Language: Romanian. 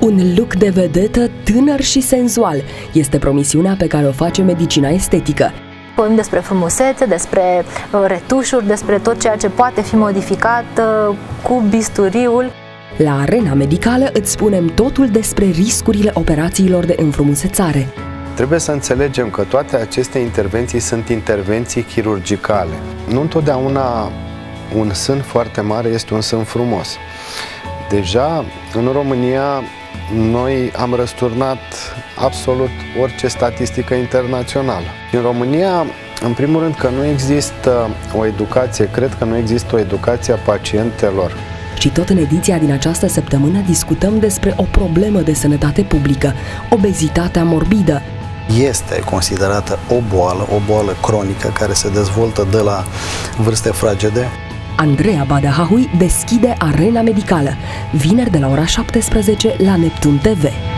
Un look de vedetă tânăr și senzual este promisiunea pe care o face medicina estetică. Vorbim despre frumusețe, despre retușuri, despre tot ceea ce poate fi modificat cu bisturiul. La Arena Medicală îți spunem totul despre riscurile operațiilor de înfrumusețare. Trebuie să înțelegem că toate aceste intervenții sunt intervenții chirurgicale. Nu întotdeauna un sân foarte mare este un sân frumos. Deja în România noi am răsturnat absolut orice statistică internațională. În România, în primul rând, că nu există o educație, cred că nu există o educație a pacientelor. Și tot în ediția din această săptămână discutăm despre o problemă de sănătate publică, obezitatea morbidă. Este considerată o boală cronică care se dezvoltă de la vârste fragede. Andreea Badahahui deschide Arena Medicală, vineri de la ora 17 la Neptun TV.